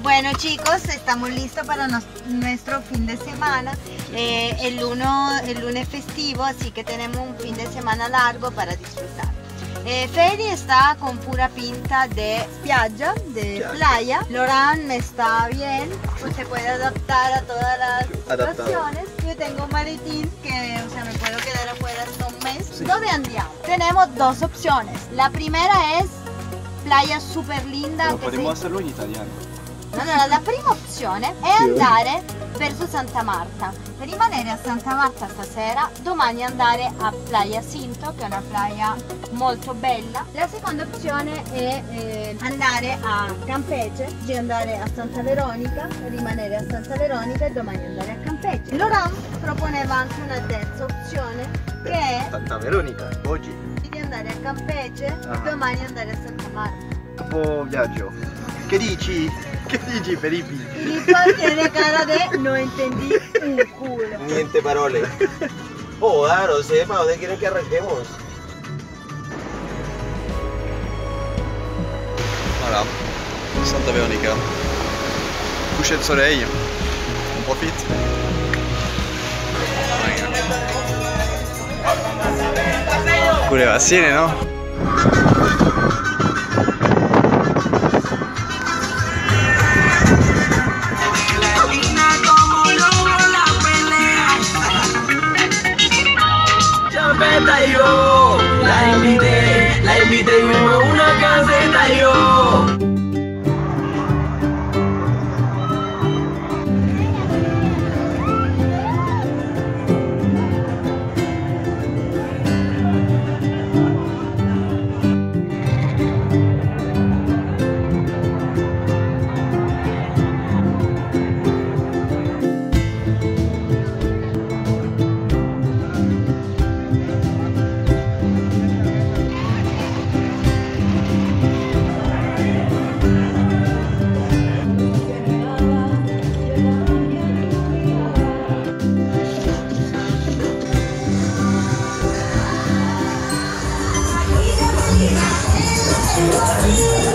Bueno chicos, estamos listos para nuestro fin de semana, el lunes festivo, así que tenemos un fin de semana largo para disfrutar. Feli está con pura pinta de spiaggia, de playa. Laurent está bien, pues se puede adaptar a todas las situaciones. Yo tengo un maletín que, o sea, me puedo quedar afuera hasta un mes. Sí. ¿Dónde andiamo? Tenemos dos opciones. La primera es playa super linda. Pero podemos hacerlo in italiano. No, la prima opzione è andare verso Santa Marta, rimanere a Santa Marta stasera, domani andare a Playa Cinto, che è una playa molto bella. La seconda opzione è andare a Campeche, di andare a Santa Veronica, rimanere a Santa Veronica e domani andare a Campeche. Laurent proponeva anche una terza opzione che è Santa Veronica, oggi. Di andare a Campeche e domani andare a Santa Marta. Dopo viaggio. Che dici? Che dici Felipe? Filippo tiene cara de no entendí un culo. Niente parole. Oh, no sé, ¿para dónde quieren que arranquemos? Voilà, Santa Veronica. Coucher de soleil, on profite. Culo de vaciene, ¿no? Yo la invité y fuimos a una caseta yo. Yeah.